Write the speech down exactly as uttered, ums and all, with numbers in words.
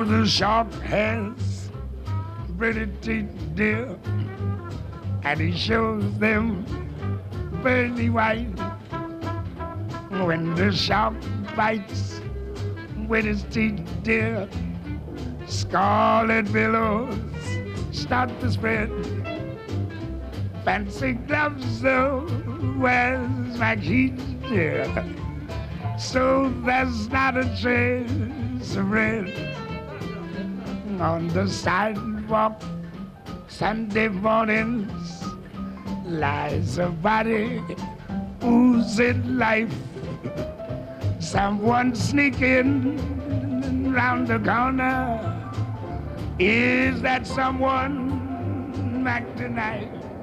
the shark has pretty teeth, dear, and he shows them pearly white. When the shark bites with his teeth, dear, scarlet billows start to spread. Fancy gloves, though, wears like heat, dear, so there's not a trace of red. On the sidewalk, Sunday mornings, lies a body oozing life. Someone sneaking round the corner. Is that someone back tonight?